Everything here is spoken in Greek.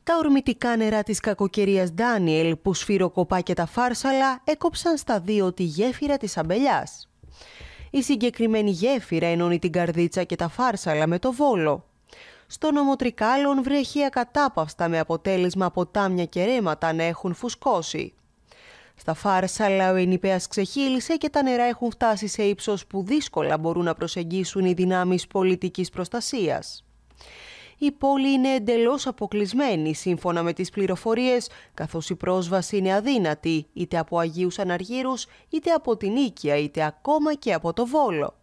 Τα ορμητικά νερά της κακοκαιρίας Ντάνιελ που σφυροκοπά και τα φάρσαλα έκοψαν στα δύο τη γέφυρα της αμπελιάς. Η συγκεκριμένη γέφυρα ενώνει την Καρδίτσα και τα φάρσαλα με το Βόλο. Στο νομό Τρικάλων βρέχει ακατάπαυστα με αποτέλεσμα ποτάμια και ρέματα να έχουν φουσκώσει. Στα φάρσαλα ο Ενιπέας ξεχύλισε και τα νερά έχουν φτάσει σε ύψος που δύσκολα μπορούν να προσεγγίσουν οι δυνάμεις πολιτικής προστασίας. Η πόλη είναι εντελώς αποκλεισμένη σύμφωνα με τις πληροφορίες, καθώς η πρόσβαση είναι αδύνατη είτε από Αγίους Αναργύρους, είτε από την Νίκαια, είτε ακόμα και από το Βόλο.